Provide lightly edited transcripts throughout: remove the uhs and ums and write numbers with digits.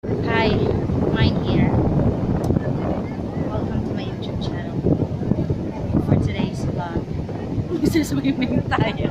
Hi, mine here. Welcome to my YouTube channel. For today's vlog, swimming tayo.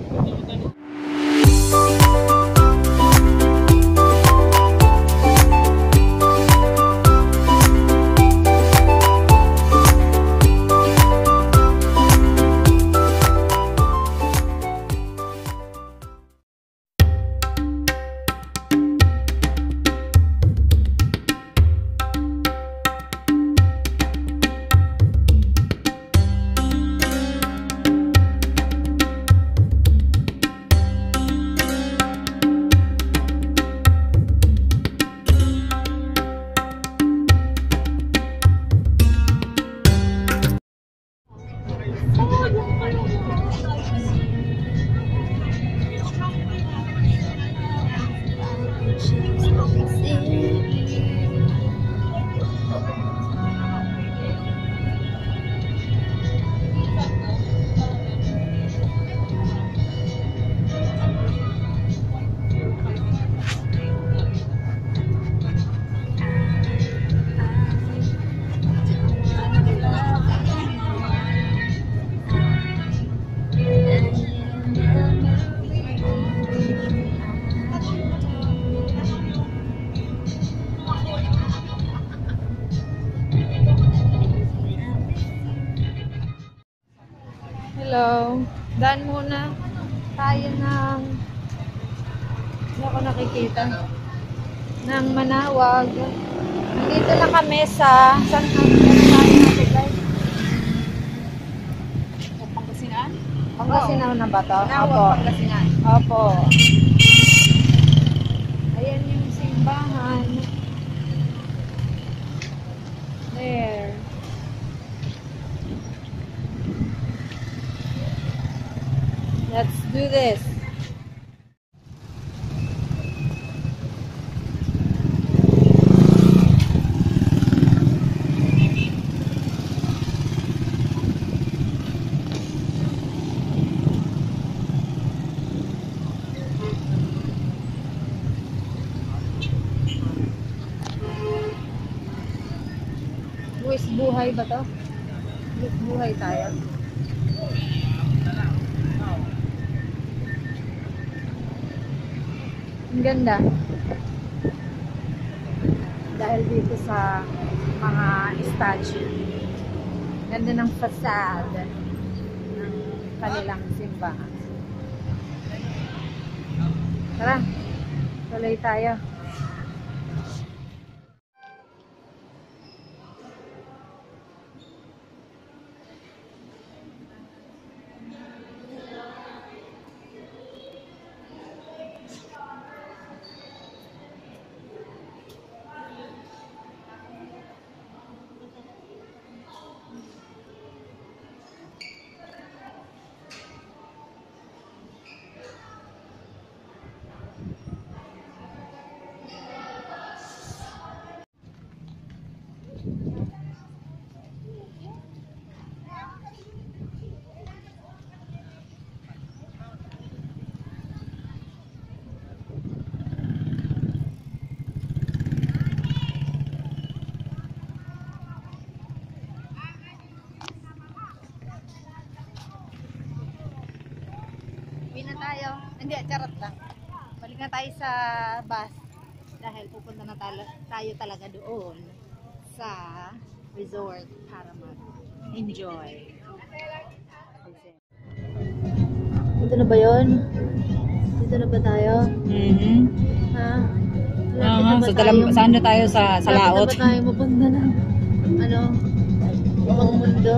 Hello. Daan muna tayo ng hindi ako nakikita ng Manawag. Nandito na kami sa saan natin guys? Pangasinan? Pangasinan na ba to? Opo. Pangasinan. Opo. Ayan yung simbahan. There. Let's do this. Buwis buhay ba to? Buwis buhay tayo. Ang ganda. Dahil dito sa mga statue. Ganda ng facade ng kanilang simbahan. Tara, tuloy tayo. Uwi na tayo. Hindi, charot lang. Balik na tayo sa bus. Dahil pupunta na tayo talaga doon sa resort para mag-enjoy. Dito na ba yun? Dito na ba tayo? Ha? Saan na tayo sa laot? Lapit na ba tayo mapunta na? Ano? Ibang mundo?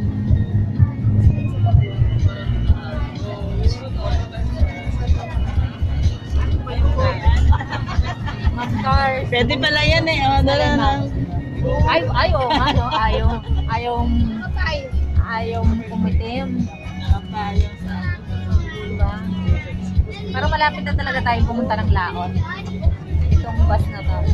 Pwede pala yan eh. Ayaw nga, no? Ayaw kumitim. Diba? Pero malapit na talaga tayo pumunta ng laot. Itong bus na to.